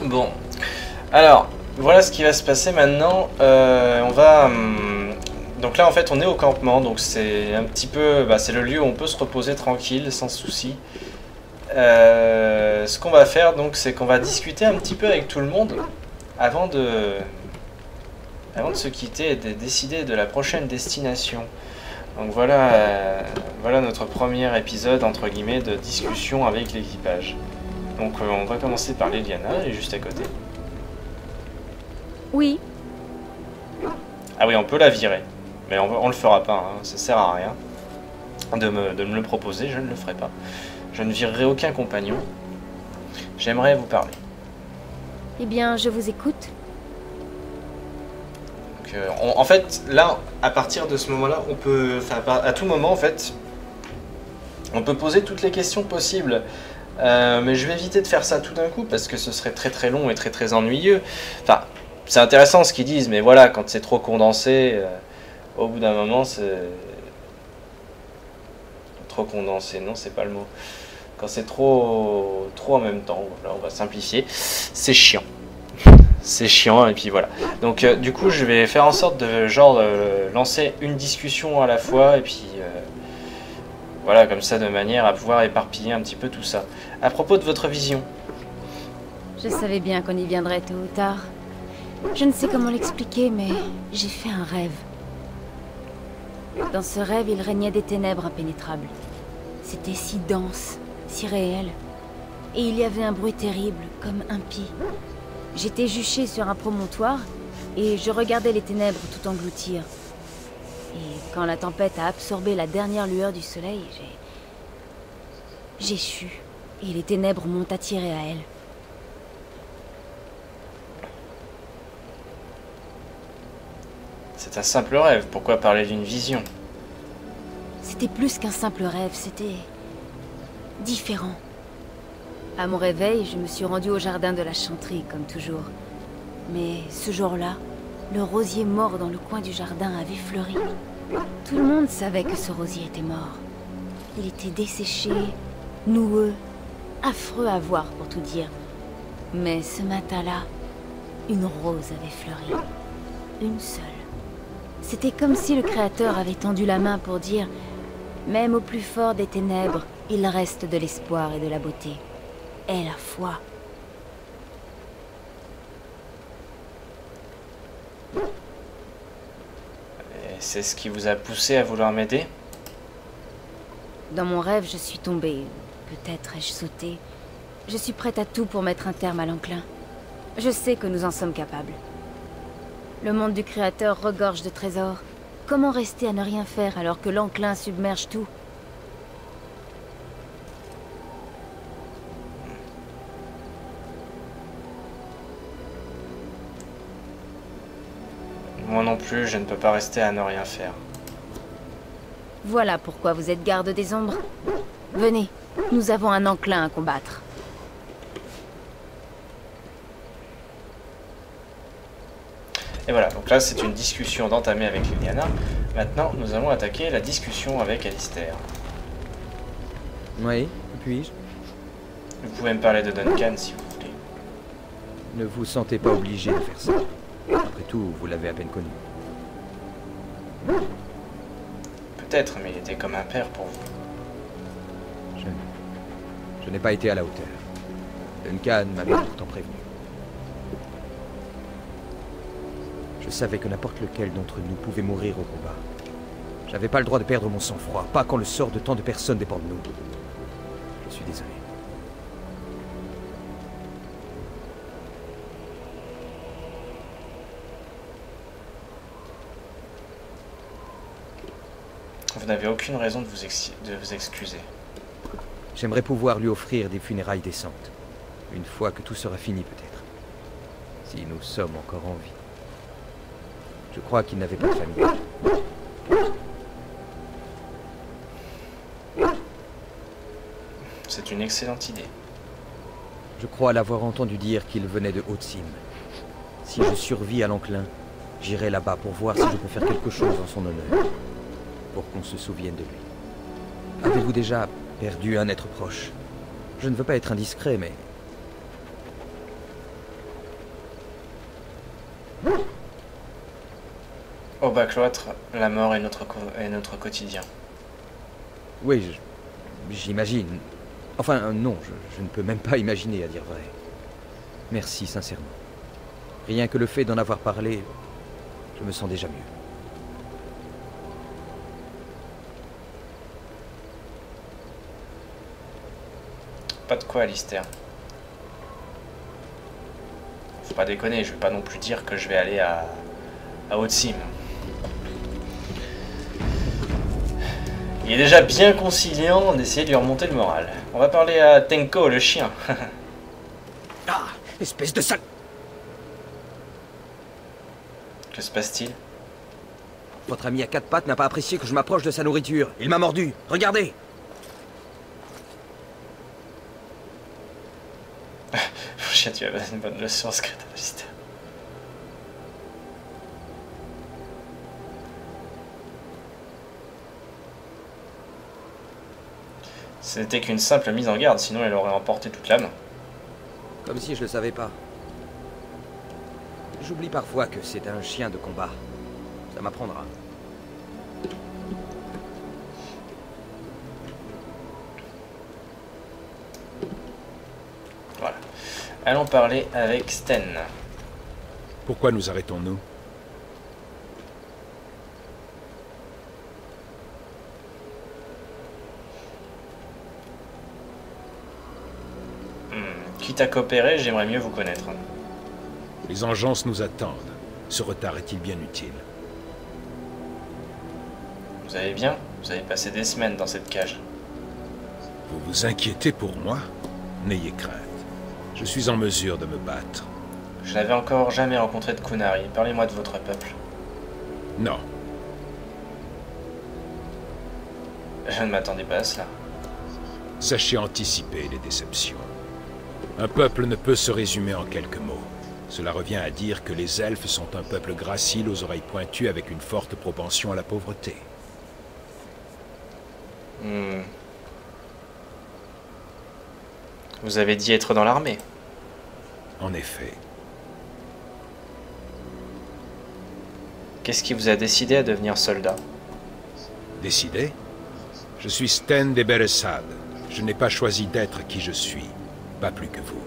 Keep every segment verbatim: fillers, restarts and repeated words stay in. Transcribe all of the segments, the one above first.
Bon, alors, voilà ce qui va se passer maintenant. Euh, on va... hum, donc là, en fait, on est au campement, donc c'est un petit peu... Bah, c'est le lieu où on peut se reposer tranquille, sans souci. Euh, ce qu'on va faire, donc, c'est qu'on va discuter un petit peu avec tout le monde avant de... avant de se quitter et de décider de la prochaine destination. Donc voilà, euh, voilà notre premier épisode, entre guillemets, de discussion avec l'équipage. Donc euh, on va commencer par Liliana, elle est juste à côté. Oui. Ah oui, on peut la virer, mais on, on le fera pas, hein, ça sert à rien de me, de me le proposer, je ne le ferai pas. Je ne virerai aucun compagnon. J'aimerais vous parler. Eh bien, je vous écoute. Donc, euh, on, en fait, là, à partir de ce moment-là, on peut, enfin, à tout moment, en fait, on peut poser toutes les questions possibles. Euh, mais je vais éviter de faire ça tout d'un coup parce que ce serait très très long et très très ennuyeux. Enfin, c'est intéressant ce qu'ils disent, mais voilà, quand c'est trop condensé, euh, au bout d'un moment, c'est... Trop condensé, non, c'est pas le mot. Quand c'est trop, trop en même temps, voilà, on va simplifier. C'est chiant. C'est chiant, et puis voilà. Donc, euh, du coup, je vais faire en sorte de, genre, euh, lancer une discussion à la fois, et puis... Euh, voilà, comme ça, de manière à pouvoir éparpiller un petit peu tout ça. À propos de votre vision. Je savais bien qu'on y viendrait tôt ou tard. Je ne sais comment l'expliquer, mais j'ai fait un rêve. Dans ce rêve, il régnait des ténèbres impénétrables. C'était si dense, si réel. Et il y avait un bruit terrible, comme impie. J'étais juchée sur un promontoire, et je regardais les ténèbres tout engloutir. Et quand la tempête a absorbé la dernière lueur du soleil, j'ai... J'ai chu, et les ténèbres m'ont attiré à elles. C'est un simple rêve, pourquoi parler d'une vision? C'était plus qu'un simple rêve, c'était... différent. À mon réveil, je me suis rendue au jardin de la chanterie, comme toujours. Mais ce jour-là, le rosier mort dans le coin du jardin avait fleuri. Tout le monde savait que ce rosier était mort. Il était desséché, noueux, affreux à voir pour tout dire. Mais ce matin-là, une rose avait fleuri. Une seule. C'était comme si le Créateur avait tendu la main pour dire « Même au plus fort des ténèbres, il reste de l'espoir et de la beauté. Et la foi. » C'est ce qui vous a poussé à vouloir m'aider? Dans mon rêve, je suis tombée. Peut-être ai-je sauté. Je suis prête à tout pour mettre un terme à l'enclin. Je sais que nous en sommes capables. Le monde du Créateur regorge de trésors. Comment rester à ne rien faire alors que l'enclin submerge tout? Moi non plus, je ne peux pas rester à ne rien faire. Voilà pourquoi vous êtes garde des ombres. Venez, nous avons un enclin à combattre. Et voilà, donc là c'est une discussion d'entamer avec Liliana. Maintenant, nous allons attaquer la discussion avec Alistair. Oui, puis-je? Vous pouvez me parler de Duncan si vous voulez. Ne vous sentez pas obligé de faire ça. Après tout, vous l'avez à peine connu. Peut-être, mais il était comme un père pour vous. Je, je n'ai pas été à la hauteur. Duncan m'avait pourtant prévenu. Je savais que n'importe lequel d'entre nous pouvait mourir au combat. J'avais pas le droit de perdre mon sang-froid, pas quand le sort de tant de personnes dépend de nous. Je suis désolé. Vous n'avez aucune raison de vous, ex de vous excuser. J'aimerais pouvoir lui offrir des funérailles décentes. Une fois que tout sera fini peut-être. Si nous sommes encore en vie. Je crois qu'il n'avait pas de famille. C'est une excellente idée. Je crois l'avoir entendu dire qu'il venait de Haute-Cime. Si je survis à l'enclin, j'irai là-bas pour voir si je peux faire quelque chose en son honneur. Pour qu'on se souvienne de lui. Avez-vous déjà perdu un être proche? Je ne veux pas être indiscret, mais... Au bas-cloître, la mort est notre, co est notre quotidien. Oui, j'imagine. Enfin, euh, non, je, je ne peux même pas imaginer, à dire vrai. Merci, sincèrement. Rien que le fait d'en avoir parlé, je me sens déjà mieux. Pas de quoi, Alistair. Faut pas déconner, je vais pas non plus dire que je vais aller à, à Haute-Cime. Il est déjà bien conciliant d'essayer de lui remonter le moral. On va parler à Tenko, le chien. Ah, espèce de sale... Que se passe-t-il? Votre ami à quatre pattes n'a pas apprécié que je m'approche de sa nourriture. Il m'a mordu. Regardez. Chien, tu as une bonne leçon en secret, Alistair. Ce n'était qu'une simple mise en garde, sinon elle aurait emporté toute l'âme. Comme si je le savais pas. J'oublie parfois que c'est un chien de combat. Ça m'apprendra. Voilà. Allons parler avec Sten. Pourquoi nous arrêtons-nous? Quitte à coopérer, j'aimerais mieux vous connaître. Les engeances nous attendent. Ce retard est-il bien utile? Vous allez bien? Vous avez passé des semaines dans cette cage. Vous vous inquiétez pour moi? N'ayez crainte. Je suis en mesure de me battre. Je n'avais encore jamais rencontré de Qunari. Parlez-moi de votre peuple. Non. Je ne m'attendais pas à cela. Sachez anticiper les déceptions. Un peuple ne peut se résumer en quelques mots. Cela revient à dire que les elfes sont un peuple gracile aux oreilles pointues avec une forte propension à la pauvreté. Hmm. Vous avez dit être dans l'armée. En effet. Qu'est-ce qui vous a décidé à devenir soldat? Décidé? Je suis Sten de Beresad. Je n'ai pas choisi d'être qui je suis. Pas plus que vous.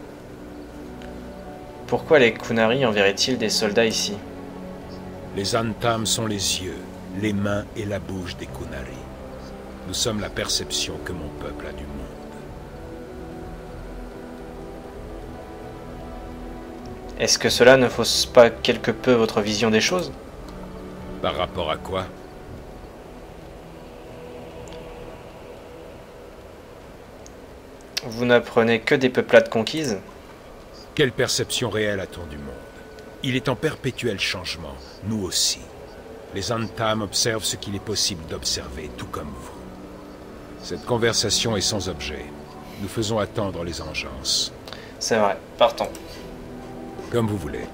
Pourquoi les Qunari enverraient-ils des soldats ici? Les Antam sont les yeux, les mains et la bouche des Qunari. Nous sommes la perception que mon peuple a du monde. Est-ce que cela ne fausse pas quelque peu votre vision des choses? Par rapport à quoi? Vous n'apprenez que des peuplades conquises? Quelle perception réelle a-t-on du monde? Il est en perpétuel changement, nous aussi. Les Antam observent ce qu'il est possible d'observer, tout comme vous. Cette conversation est sans objet. Nous faisons attendre les engeances. C'est vrai, partons. Comme vous voulez.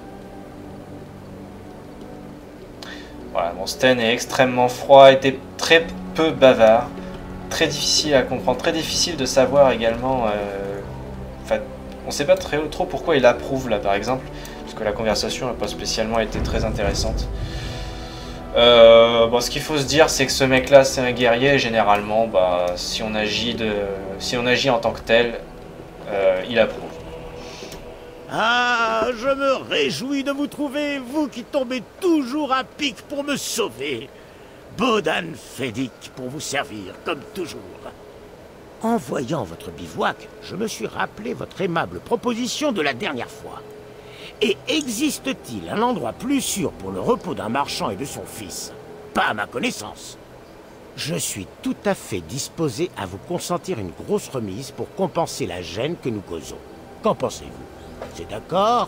Voilà, bon, Sten est extrêmement froid, était très peu bavard, très difficile à comprendre, très difficile de savoir également. Euh, enfin, on ne sait pas très, trop pourquoi il approuve là, par exemple, parce que la conversation n'a pas spécialement été très intéressante. Euh, bon, ce qu'il faut se dire, c'est que ce mec-là, c'est un guerrier. Et généralement, bah, si on agit de, si on agit en tant que tel, euh, il approuve. Ah, je me réjouis de vous trouver, vous qui tombez toujours à pic pour me sauver. Bodan Fedik pour vous servir, comme toujours. En voyant votre bivouac, je me suis rappelé votre aimable proposition de la dernière fois. Et existe-t-il un endroit plus sûr pour le repos d'un marchand et de son fils? Pas à ma connaissance. Je suis tout à fait disposé à vous consentir une grosse remise pour compenser la gêne que nous causons. Qu'en pensez-vous? C'est d'accord?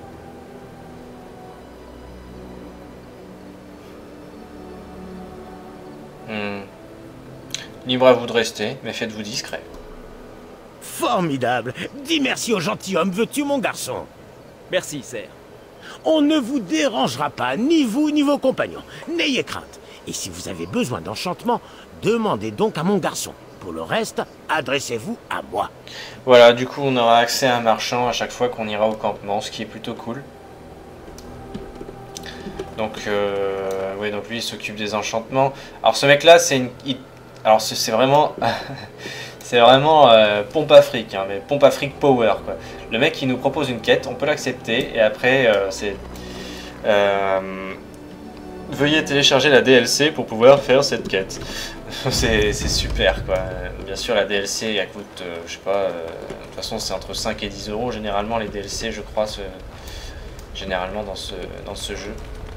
Hmm. Libre à vous de rester, mais faites-vous discret. Formidable! Dis merci au gentilhomme, veux-tu, mon garçon? Merci, Serre. On ne vous dérangera pas, ni vous, ni vos compagnons. N'ayez crainte. Et si vous avez besoin d'enchantement, demandez donc à mon garçon. Pour le reste, adressez-vous à moi. Voilà, du coup, on aura accès à un marchand à chaque fois qu'on ira au campement, ce qui est plutôt cool. Donc, euh, oui, donc lui, il s'occupe des enchantements. Alors, ce mec-là, c'est une... il- Alors, c'est c'est vraiment... c'est vraiment euh, pompe à fric, hein, mais pompe à fric power, quoi. Le mec, il nous propose une quête, on peut l'accepter, et après, euh, c'est... Euh, veuillez télécharger la D L C pour pouvoir faire cette quête. c'est c'est super, quoi. Bien sûr, la D L C, elle coûte, euh, je sais pas... euh, de toute façon, c'est entre cinq et dix euros, généralement, les D L C, je crois, ce- généralement, dans ce, dans ce jeu.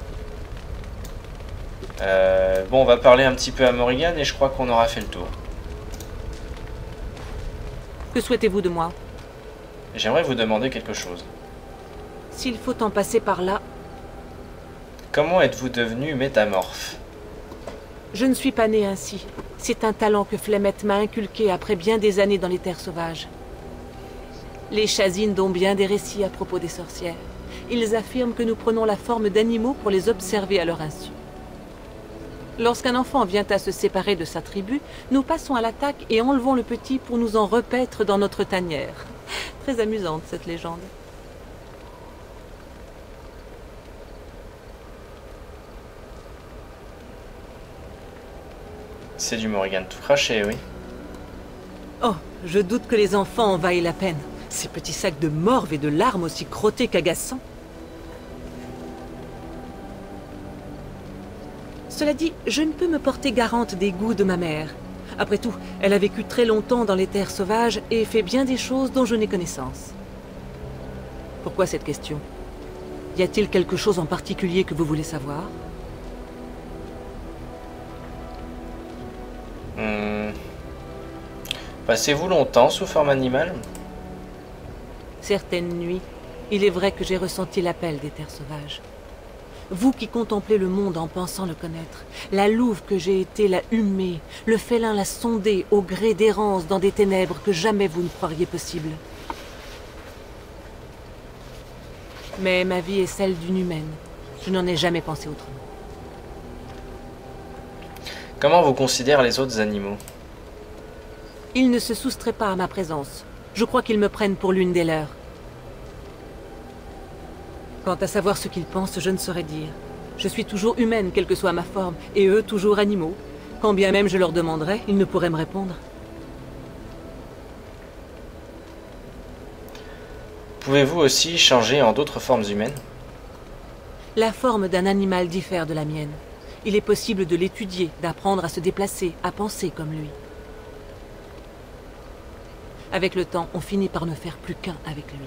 Euh, bon, on va parler un petit peu à Morrigan et je crois qu'on aura fait le tour. Que souhaitez-vous de moi? J'aimerais vous demander quelque chose. S'il faut en passer par là, Comment êtes-vous devenu métamorphe? je ne suis pas née ainsi. C'est un talent que Flemeth m'a inculqué après bien des années dans les terres sauvages. Les Chazines ont bien des récits à propos des sorcières. Ils affirment que nous prenons la forme d'animaux pour les observer à leur insu. Lorsqu'un enfant vient à se séparer de sa tribu, nous passons à l'attaque et enlevons le petit pour nous en repaître dans notre tanière. Très amusante, cette légende. C'est du Morrigan tout craché, oui. Oh, je doute que les enfants en vaillent la peine. Ces petits sacs de morve et de larmes aussi crottés qu'agaçants. Cela dit, je ne peux me porter garante des goûts de ma mère. Après tout, elle a vécu très longtemps dans les terres sauvages et fait bien des choses dont je n'ai connaissance. Pourquoi cette question? Y a-t-il quelque chose en particulier que vous voulez savoir? Hmm. Passez-vous longtemps sous forme animale? Certaines nuits, il est vrai que j'ai ressenti l'appel des terres sauvages. Vous qui contemplez le monde en pensant le connaître, la louve que j'ai été l'a humée, le félin l'a sondée au gré d'errance dans des ténèbres que jamais vous ne croiriez possibles. Mais ma vie est celle d'une humaine. Je n'en ai jamais pensé autrement. Comment vous considèrent les autres animaux? Ils ne se soustraient pas à ma présence. Je crois qu'ils me prennent pour l'une des leurs. Quant à savoir ce qu'ils pensent, je ne saurais dire. Je suis toujours humaine, quelle que soit ma forme, et eux toujours animaux. Quand bien même je leur demanderais, ils ne pourraient me répondre. Pouvez-vous aussi changer en d'autres formes humaines? La forme d'un animal diffère de la mienne. Il est possible de l'étudier, d'apprendre à se déplacer, à penser comme lui. Avec le temps, on finit par ne faire plus qu'un avec lui.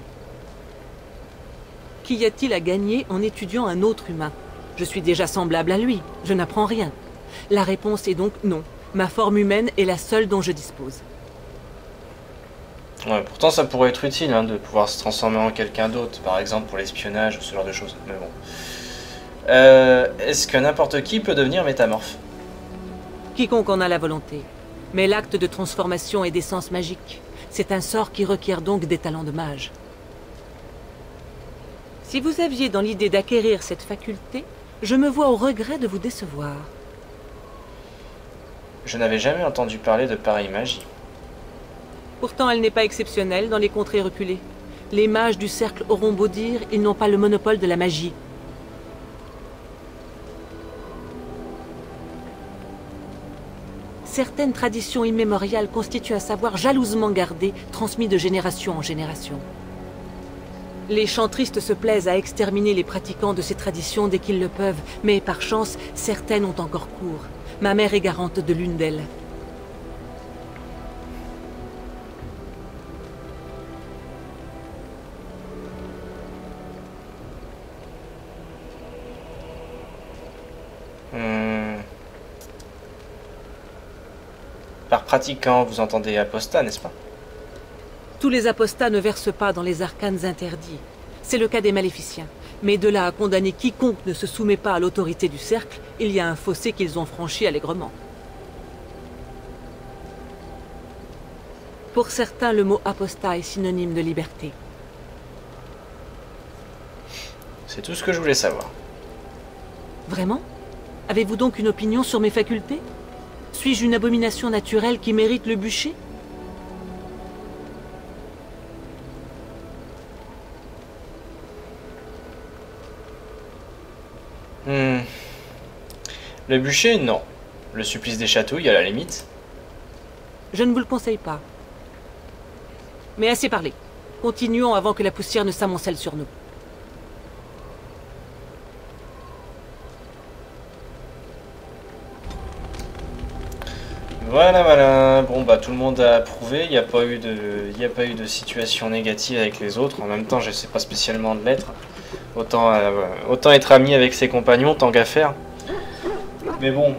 Qu'y a-t-il à gagner en étudiant un autre humain? Je suis déjà semblable à lui, je n'apprends rien. La réponse est donc non. Ma forme humaine est la seule dont je dispose. Ouais, pourtant ça pourrait être utile hein, de pouvoir se transformer en quelqu'un d'autre, par exemple pour l'espionnage ou ce genre de choses, mais bon. Euh, Est-ce que n'importe qui peut devenir métamorphe? Quiconque en a la volonté. Mais l'acte de transformation est d'essence magique. C'est un sort qui requiert donc des talents de mage. Si vous aviez dans l'idée d'acquérir cette faculté, je me vois au regret de vous décevoir. Je n'avais jamais entendu parler de pareille magie. Pourtant, elle n'est pas exceptionnelle dans les contrées reculées. Les mages du cercle auront beau dire, ils n'ont pas le monopole de la magie. Certaines traditions immémoriales constituent un savoir jalousement gardé, transmis de génération en génération. Les chantristes se plaisent à exterminer les pratiquants de ces traditions dès qu'ils le peuvent, mais par chance, certaines ont encore cours. Ma mère est garante de l'une d'elles. Hmm. Par pratiquant, vous entendez apostat, n'est-ce pas? Tous les apostats ne versent pas dans les arcanes interdits. C'est le cas des maléficiens. Mais de là à condamner quiconque ne se soumet pas à l'autorité du cercle, il y a un fossé qu'ils ont franchi allègrement. Pour certains, le mot apostat est synonyme de liberté. C'est tout ce que je voulais savoir. Vraiment? Avez-vous donc une opinion sur mes facultés? Suis-je une abomination naturelle qui mérite le bûcher? Hmm. Le bûcher, non. Le supplice des chatouilles, à la limite. Je ne vous le conseille pas. Mais assez parlé. Continuons avant que la poussière ne s'amoncelle sur nous. Voilà, voilà. Bon, bah tout le monde a approuvé. Il n'y a pas eu de, il n'y a pas eu de situation négative avec les autres. En même temps, je sais pas spécialement de l'être. Autant, euh, autant être ami avec ses compagnons, tant qu'à faire. Mais bon.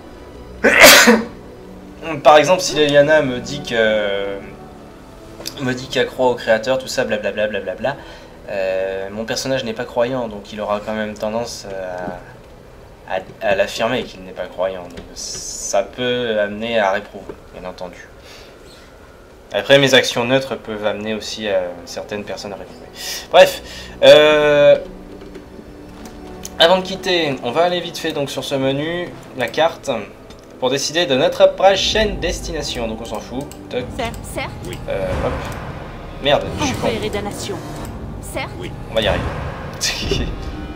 Par exemple, si Leliana me dit que me dit qu'elle croit au créateur, tout ça, blablabla, blablabla, euh, mon personnage n'est pas croyant, donc il aura quand même tendance à, à, à l'affirmer qu'il n'est pas croyant. Donc ça peut amener à réprouver, bien entendu. Après, mes actions neutres peuvent amener aussi à certaines personnes à réprouver. Bref, euh, avant de quitter, on va aller vite fait donc sur ce menu, la carte, pour décider de notre prochaine destination. Donc on s'en fout. Toc. Serre, serre. Oui. Euh, hop. Merde, je suis con. Enfer et damnation. Serre. Oui. On va y arriver.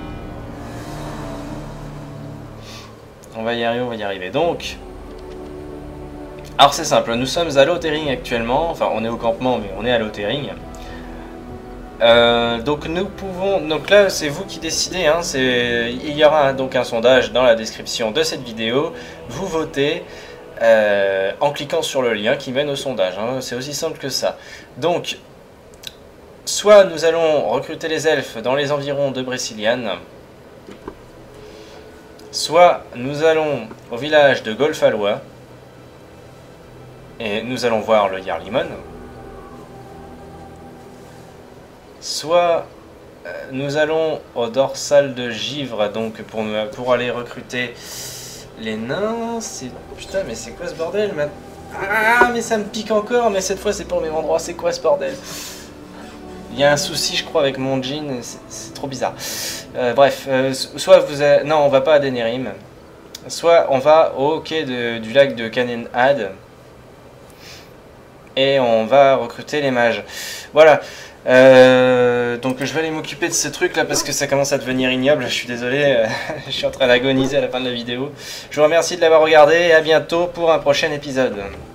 On va y arriver, on va y arriver. Donc, alors c'est simple, nous sommes à Lothering actuellement. Enfin, on est au campement, mais on est à Lothering. Euh, donc nous pouvons, donc là c'est vous qui décidez, hein, il y aura donc un sondage dans la description de cette vidéo, vous votez euh, en cliquant sur le lien qui mène au sondage, hein, c'est aussi simple que ça. Donc, soit nous allons recruter les elfes dans les environs de Brésiliane, soit nous allons au village de Golfalois, et nous allons voir le Jarlimon. Soit euh, nous allons au dorsal de Givre, donc pour, pour aller recruter les nains. C'est putain, mais c'est quoi ce bordel? Ah, mais ça me pique encore, mais cette fois c'est pour le même endroit. C'est quoi ce bordel? Il y a un souci, je crois, avec mon jean, c'est trop bizarre. Euh, bref, euh, soit vous a... non, on va pas à Denerim, soit on va au quai de, du lac de Canenhad et on va recruter les mages. Voilà. Euh, donc je vais aller m'occuper de ce truc là parce que ça commence à devenir ignoble, je suis désolé, euh, je suis en train d'agoniser à la fin de la vidéo. Je vous remercie de l'avoir regardé et à bientôt pour un prochain épisode.